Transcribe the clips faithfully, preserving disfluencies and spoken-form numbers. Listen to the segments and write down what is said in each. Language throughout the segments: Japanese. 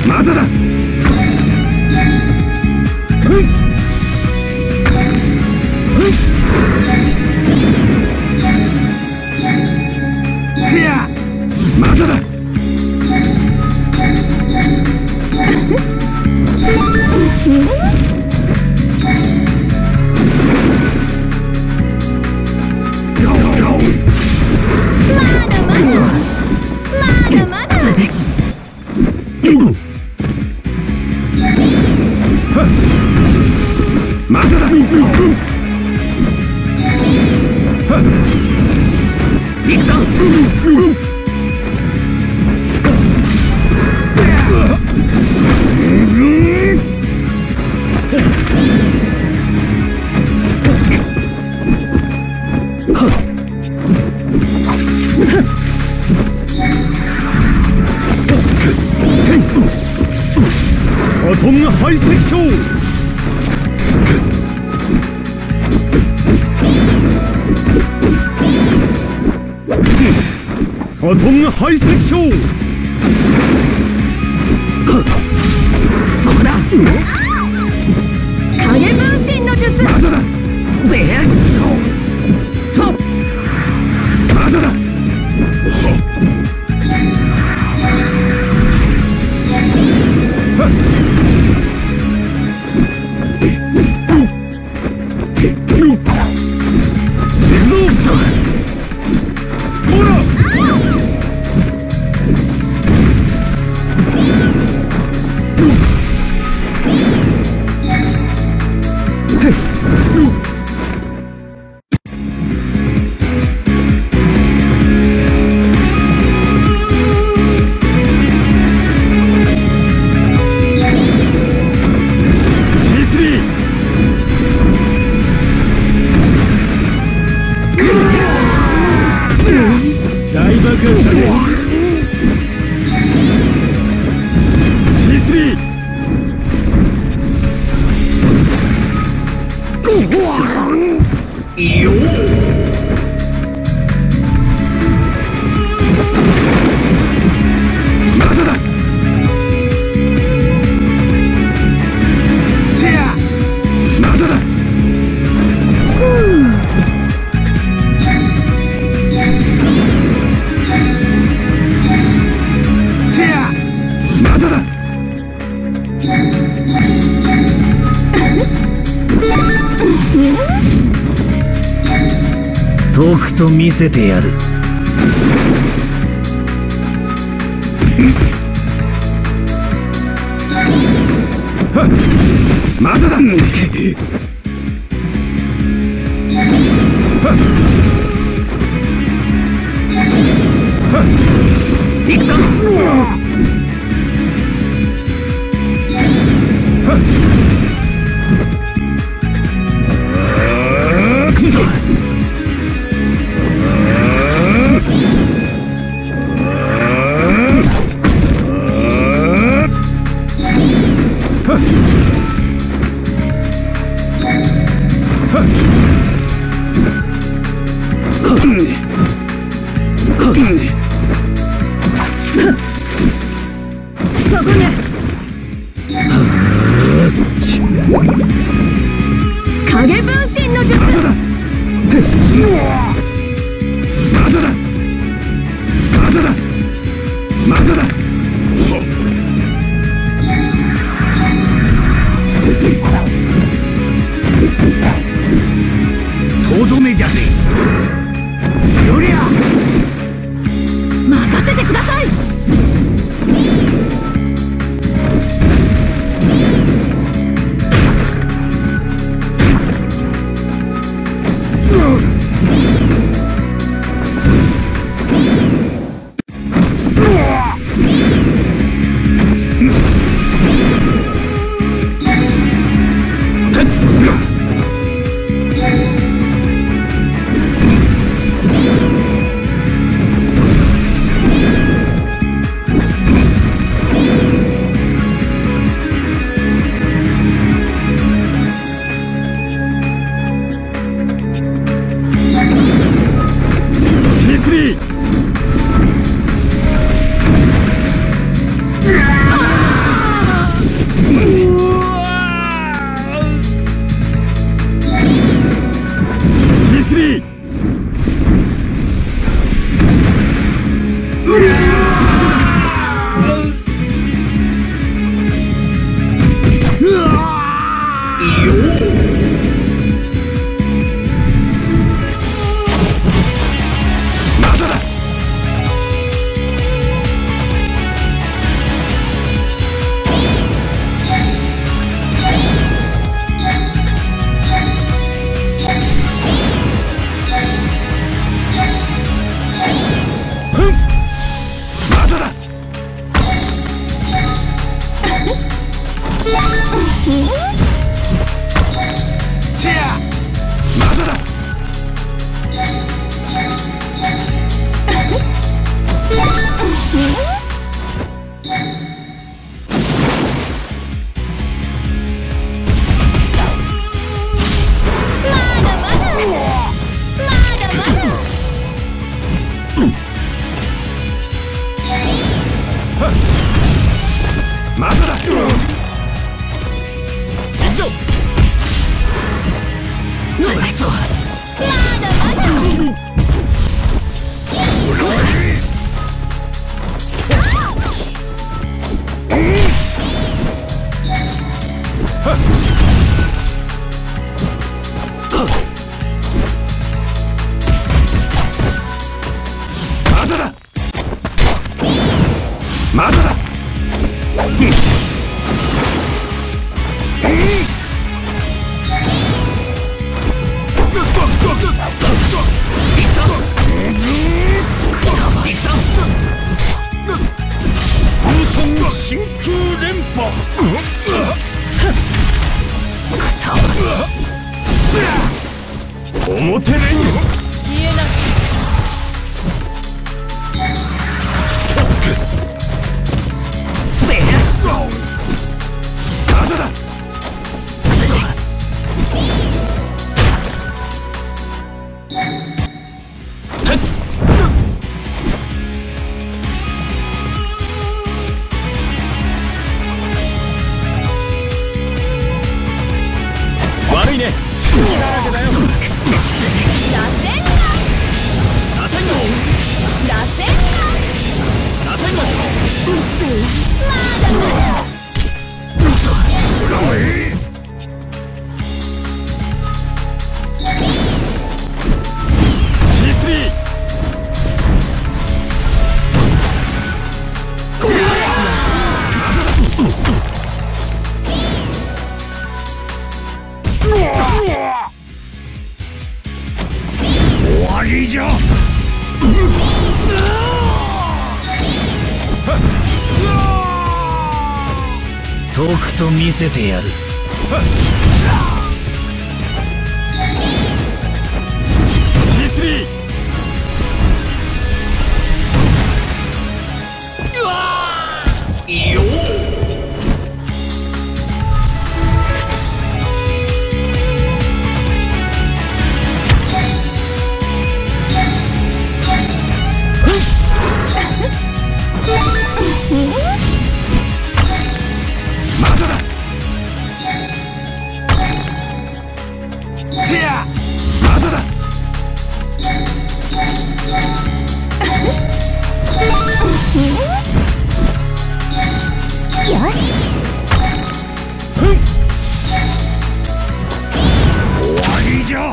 まだだ。てやまだだ。まだだ。行くぞ。アトム排斥症。アトム排斥症。そこだ。 影分身の術。 まだだ。 でとまだだ。大爆発だね。 シースリー。 いいよ。まだだ。てやまだだ。てやまだだ。とくと見せてやる。まだだ。行くぞ。 てやまだだまだだ行くぞくそまだまだまだだまだだ真空連覇表連消えなまだだ悪いねだらけだよ螺旋が螺旋が螺旋螺旋がまだまだシースリー 終わりじゃとくと見せてやるシースリー うわーよーまだだてやまだだよし終わりじゃ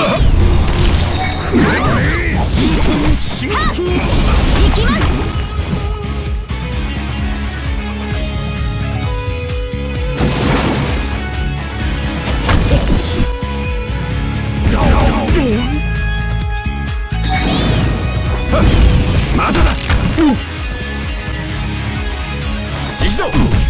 真空行きますまだだ行くぞ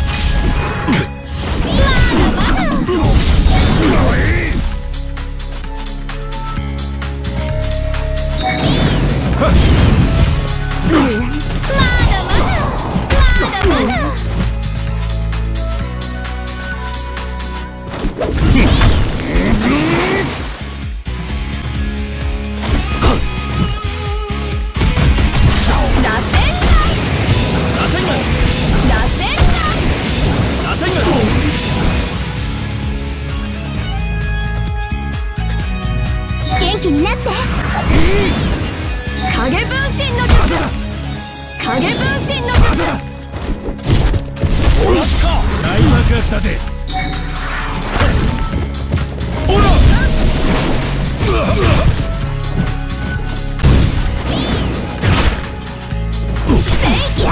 元気になって影分身の術影分身の術終わった大爆発だぜほらせいや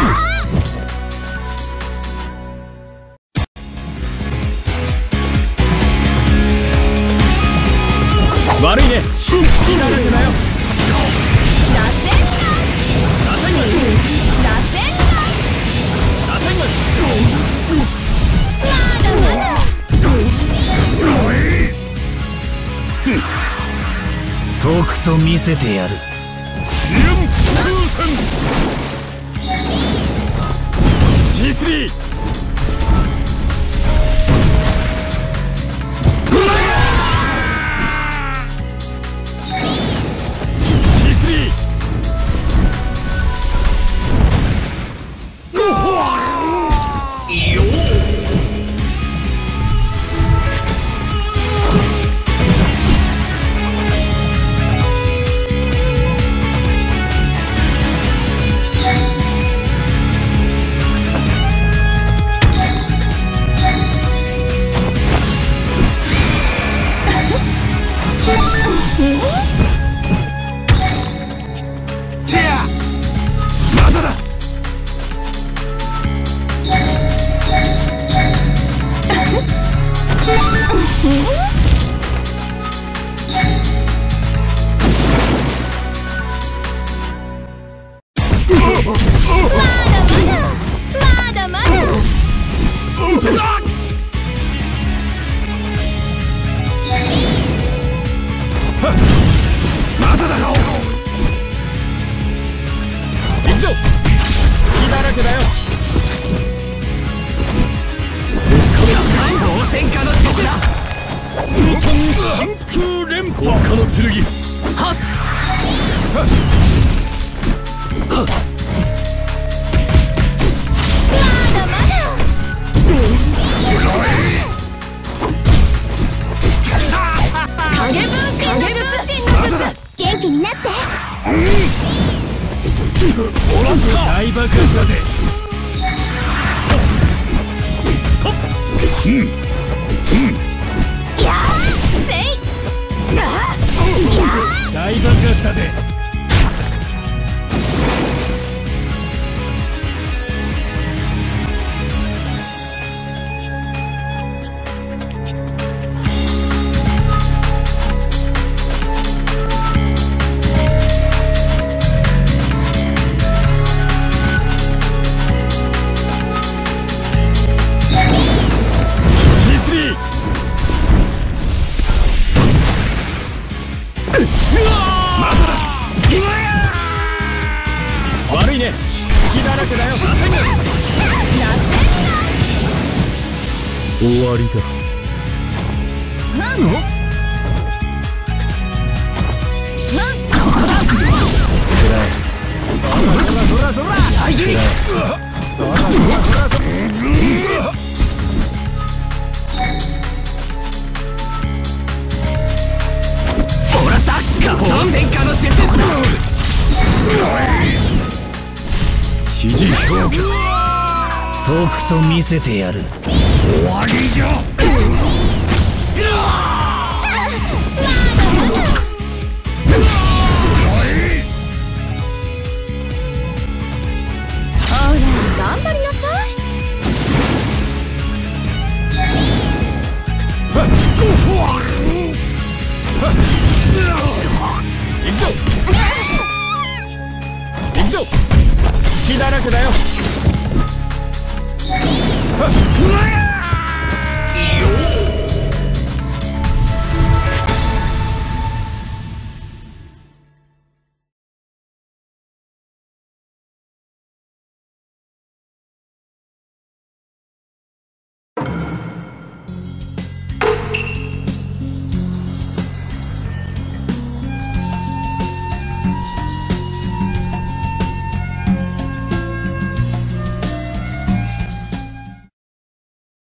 悪いね好きなだけだよ螺旋が螺旋が螺旋が螺旋がまだまくと見せてやる。 シースリー シースリーまだまだまだまだまだだろ。行くぞ。隙だらけだよ。 当選家の敵だ。 無頓半空連覇。戸塚の剣。 はっまだまだ影分身の術。元気になって。 大爆発だぜ。 やーせい大爆発だぜ。悪いね。隙だらけだよ。終わりだ。 そらそら大切り。もらった当選家の術。 指示氷結。 とくと見せてやる。 終わりじゃ。 頑張りなさい。 行くぞ。行くぞ。隙だらけだよ。